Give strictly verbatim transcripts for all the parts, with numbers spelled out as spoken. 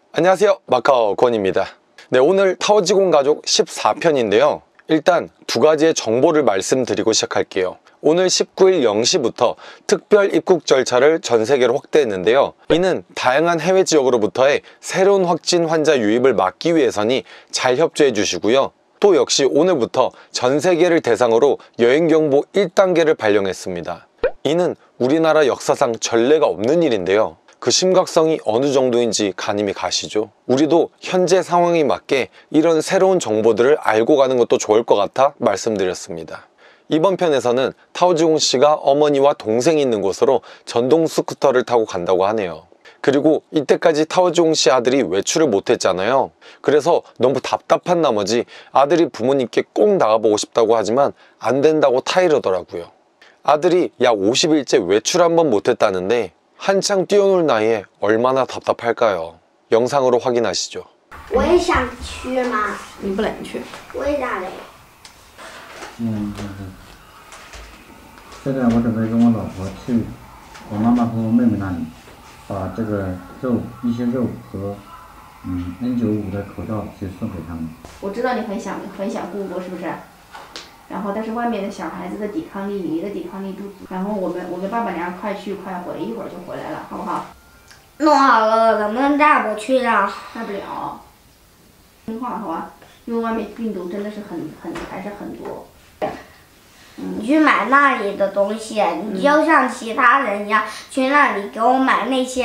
안녕하세요, 마카오 권입니다. 네, 오늘 타오지공 가족 십사 편인데요 일단 두 가지의 정보를 말씀드리고 시작할게요. 오늘 십구 일 영 시부터 특별 입국 절차를 전 세계로 확대했는데요 이는 다양한 해외 지역으로부터의 새로운 확진 환자 유입을 막기 위해서니 잘 협조해 주시고요. 또 역시 오늘부터 전 세계를 대상으로 여행경보 일 단계를 발령했습니다. 이는 우리나라 역사상 전례가 없는 일인데요 그 심각성이 어느 정도인지 가늠이 가시죠? 우리도 현재 상황에 맞게 이런 새로운 정보들을 알고 가는 것도 좋을 것 같아 말씀드렸습니다. 이번 편에서는 타오지공 씨가 어머니와 동생이 있는 곳으로 전동 스쿠터를 타고 간다고 하네요. 그리고 이때까지 타오지공 씨 아들이 외출을 못했잖아요. 그래서 너무 답답한 나머지 아들이 부모님께 꼭 나가보고 싶다고 하지만 안 된다고 타이르더라고요. 아들이 약 오십 일째 외출 한 번 못했다는데 한창 뛰어놀 나이에 얼마나 답답할까요? 영상으로 확인하시죠. 我也想去嘛。 你不能去。 为啥嘞？ 嗯嗯嗯。现在我准备跟我老婆去我妈妈和我妹妹那里，把这个肉一些肉和嗯 N 九十五的口罩去送给他们。 我知道你很想很想姑姑，是不是？然后但是外面的小孩子的抵抗力，你的抵抗力不足。然后我们我跟爸爸娘快去快回，一会儿就回来了，好不好？ 弄好了，能不能带我去啊？ 带不了。听话好吧，因为外面病毒真的是很很还是很多。 你去买那里的东西，你就像其他人一样、嗯、去那里给我买那些。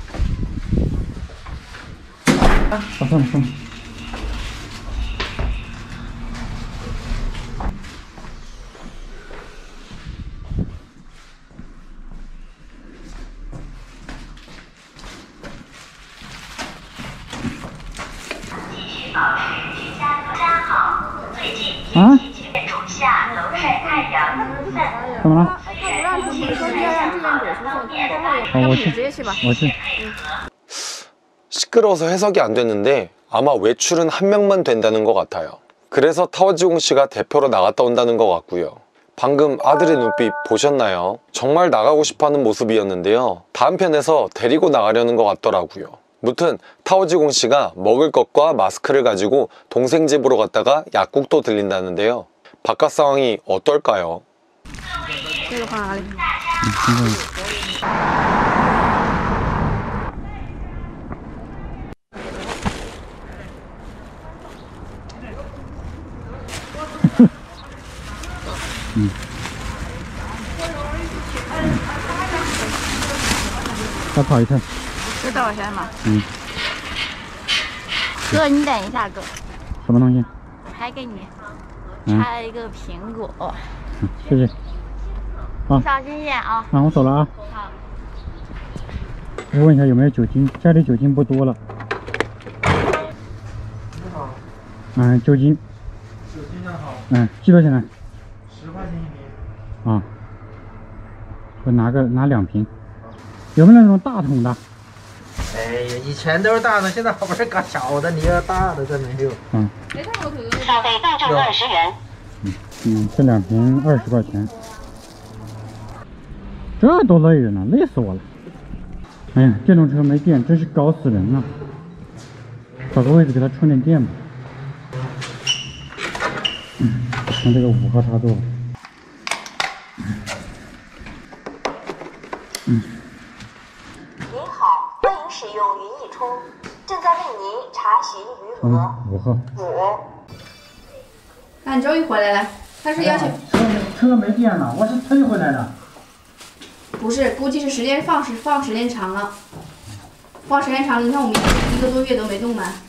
啊，放放放。啊？怎么了？ 他不让出去，说是要让志愿者去送， 好，我去， 直接去吧。 我去。 시끄러워서 해석이 안 됐는데 아마 외출은 한 명만 된다는 것 같아요. 그래서 타오지공 씨가 대표로 나갔다 온다는 것 같고요. 방금 아들의 눈빛 보셨나요? 정말 나가고 싶어하는 모습이었는데요 다음 편에서 데리고 나가려는 것 같더라고요. 무튼 타오지공 씨가 먹을 것과 마스크를 가지고 동생 집으로 갔다가 약국도 들린다는데요 바깥 상황이 어떨까요? 음. 再跑一趟。 这多少钱嘛？ 嗯。 哥，你等一下，哥。 什么东西？ 还给你嗯插一个苹果。 嗯，谢谢。啊。 小心点啊！ 那我走了啊。 好。 我问一下有没有酒精？家里酒精不多了。 你好。 嗯，酒精。 酒精的好。 嗯，几多钱呢？ 十块钱一瓶。 啊，我拿个拿两瓶，有没有那种大桶的？ 哎呀，以前都是大的，现在好不是搞小的，你要大的这没有。 嗯。 消费到账二十元。 嗯嗯，这两瓶二十块钱。这多累人呢，累死我了！哎呀，电动车没电，真是搞死人了。找个位置给它充点电吧。嗯，看这个五号插座。 嗯， 您好，欢迎使用云易充，正在为您查询余额。 嗯，五号。 五。 那你终于回来了，他是要求车没车没电了，我是推回来的。 不是，估计是时间放时放时间长了，放时间长了，你看我们一个多月都没动满。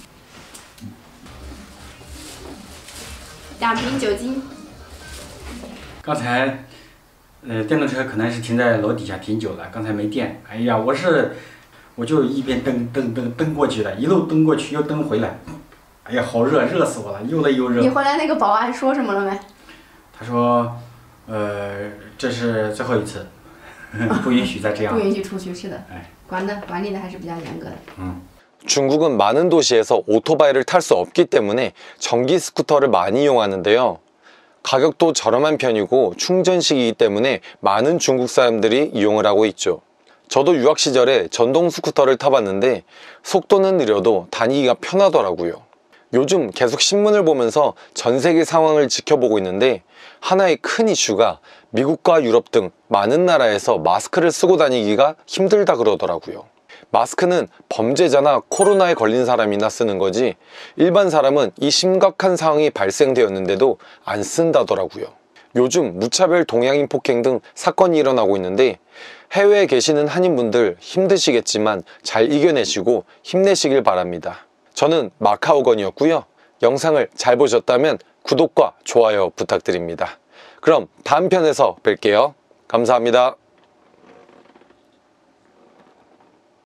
两瓶酒精。 刚才。 呃，电动车可能是停在楼底下挺久了，刚才没电。哎呀，我是，我就一边蹬蹬蹬蹬过去的，一路蹬过去又蹬回来。哎呀，好热，热死我了，又累又热。 你回来那个保安说什么了没？ 他说，呃，这是最后一次，不允许再这样。 不允许出去，是的。 哎， 管的管理的还是比较严格的。 嗯。 중국은 많은 도시에서 오토바이를 탈 수 없기 때문에 전기 스쿠터를 많이 이용하는데요. 가격도 저렴한 편이고 충전식이기 때문에 많은 중국 사람들이 이용을 하고 있죠. 저도 유학 시절에 전동 스쿠터를 타봤는데 속도는 느려도 다니기가 편하더라고요. 요즘 계속 신문을 보면서 전 세계 상황을 지켜보고 있는데 하나의 큰 이슈가 미국과 유럽 등 많은 나라에서 마스크를 쓰고 다니기가 힘들다 그러더라고요. 마스크는 범죄자나 코로나에 걸린 사람이나 쓰는 거지 일반 사람은 이 심각한 상황이 발생되었는데도 안 쓴다더라고요. 요즘 무차별 동양인 폭행 등 사건이 일어나고 있는데 해외에 계시는 한인분들 힘드시겠지만 잘 이겨내시고 힘내시길 바랍니다. 저는 마카오건이었고요. 영상을 잘 보셨다면 구독과 좋아요 부탁드립니다. 그럼 다음 편에서 뵐게요. 감사합니다.